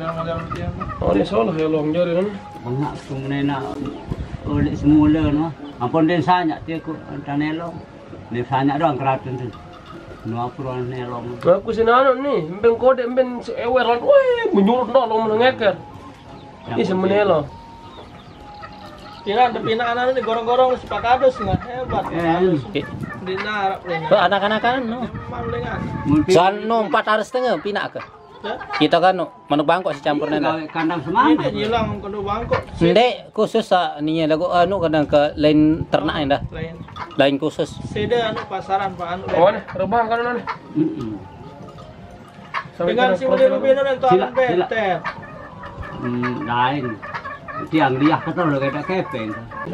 Oh, ini salah ya long jari kan? Banyak kung nenek ulit semula no. Ampun din sanyak dia ku tanelong. Ni sanyak doang keraton tu. No apron nelong. Aku sini anu nih, ben kode ben eweran, weh, menyurut dah lo menengeker. Ini semenelo. Kira ada pinaan nih gorong-gorong sepakados nggak hebat. Dinar. Anak-anakan no. Soal no 4 hari setengah pinak ke. Kita kan manuk bangkok si campur nenek. Kandang semangat. Ini hilang kandang bangkok. Ndek khusus ninya lagu anu kadang ke lain ternak dah. Lain khusus. Seda anu pasaran Pak anu. Oh nih, rebang kan nih. Dengan si model rubino dan tuan beter. Lain. Tiang liah ketol kayak kepeng.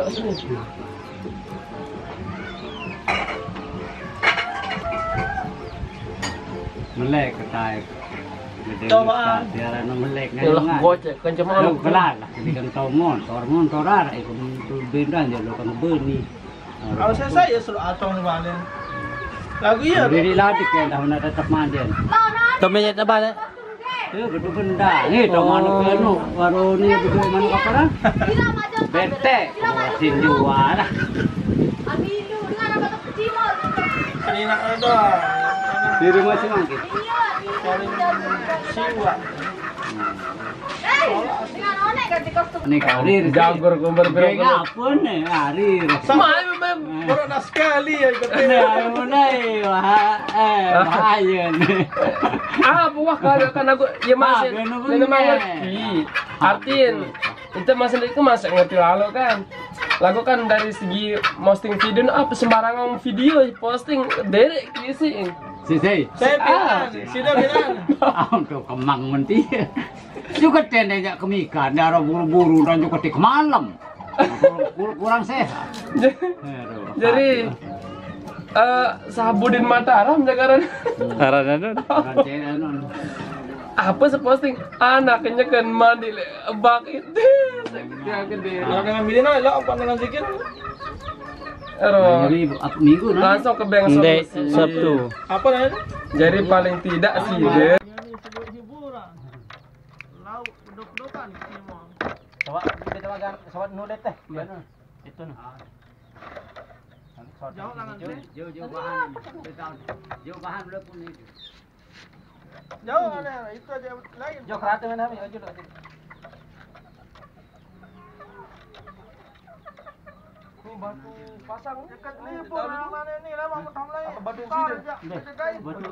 Melek ketai. Coba. Biar melek Yalah gocek kan cuma lu kelar lah di kan tomon, torar itu bendan je lo kan berni. Kalau saya ya selalu atong balen. Lagu ya. Jadi latih kan dah nak tetap mandian. Tomennya apa? Betul benda. Ni tomon ke nu baru ni betul mana apa dah? Bete. Sinjua lah. Amilu dengan apa tu kecil. Kena ada. Di rumah sih mangkit. Siwa. Dengan onek ganti kostum. Ni karir jagur gambar berapa? Apa ni karir. Sama memang baru nak sekali ya ikutnya. Nah, mulai bahaya ni. Buah kan aku ya masih ini mengerti. Artiin itu masih itu masih ngerti lalu kan. Lagu kan dari segi posting video apa sembarangan video posting dari kisi. Saya Piran, sudah Piran. Untuk kemang menti. Juga tendanya kemikan, darah buru-buru dan juga tik malam. Kurang sehat. Jadi Sahabudin Mataram jagaran. Arana Apa seposting anaknya kan mandi bak itu. Ya gede. Kalau dengan bidina lo apa dengan zikir? Jadi minggu langsung ke bank Sabtu. Apa namanya? Jadi paling tidak sih deh. Hiburan. Lauk dok-dokan semua. Coba kita makan sobat nudet teh. Itu nah. Jauh langan Jauh bahan. Jauh bahan belum pun itu. Jauh ada itu aja lain. Jauh kerata mana kami aja dah. Ini batu pasang Dekat Lipo mana ni lah mau tam lain. apa batu sini? Betul.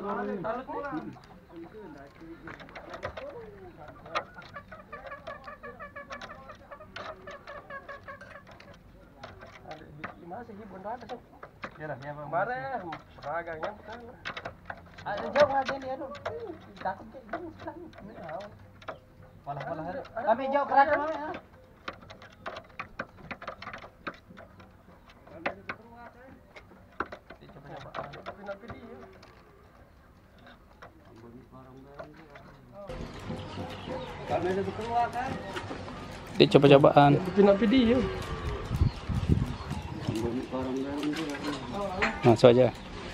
Ada di mana sih benda ada tuh? Ya lah, yang bareng ragangnya bukan. Ada jauh aja dia tu. Takut ke gini sekarang. Walah. Kami jauh kerata mana? Di coba-cobaan. Pindah video. Masuk aja.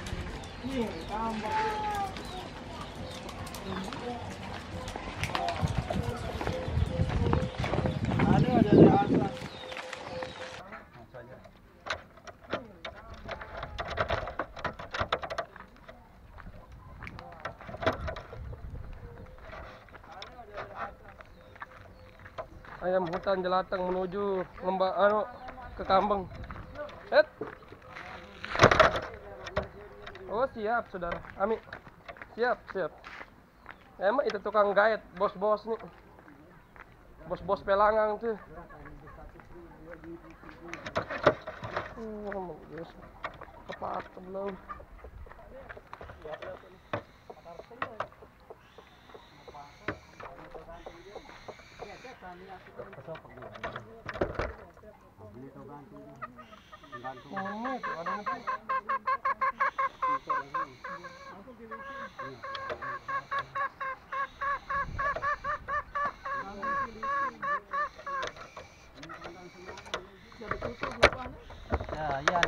Ayam hutan jelatang menuju ke kambing. Oh siap saudara, Ami. Siap. Emang itu tukang gaet, bos-bos nih. Bos-bos pelangang tuh. Tepat belum. Ya.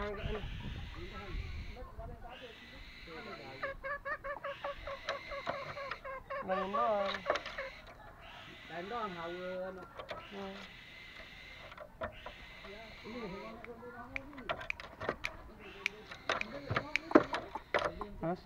angkat. Main doang. Lain doang hawa. Mas.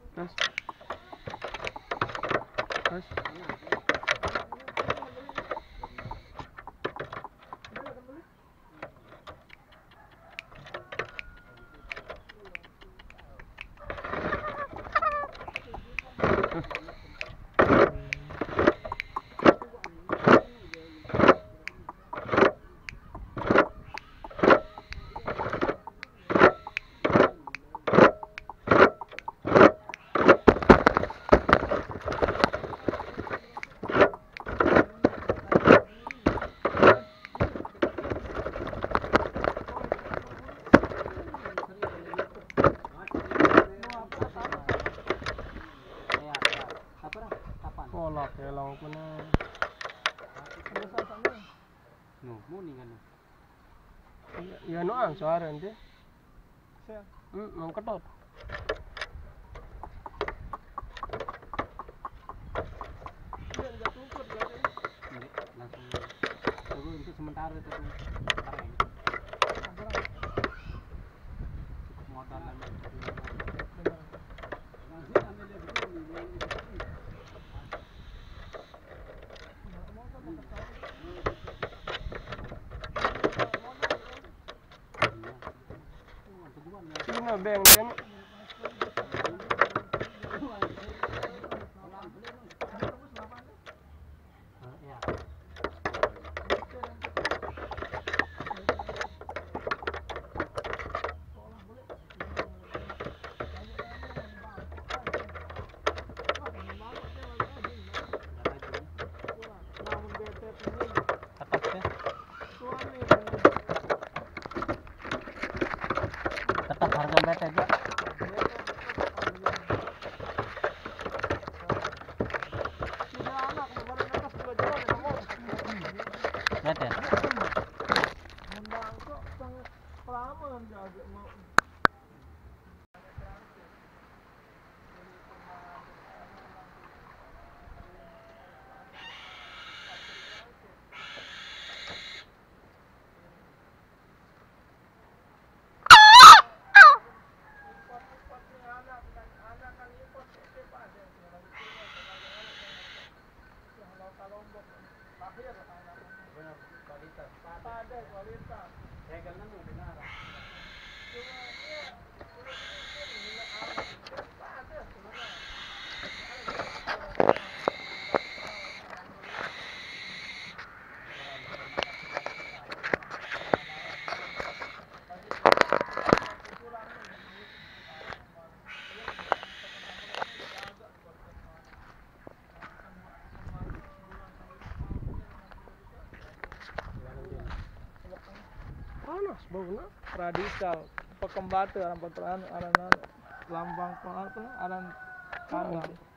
Kolak ya lang ko na. No, muni kan. Ya no ang suara nanti. Mau ketot. Langsung tunggu untuk sementara itu. Cukup modal lagi. Sino beng. Tetap harga bete aja. Bete. Panas baunya. Radikal. Pekembate aran lambang aran kandang.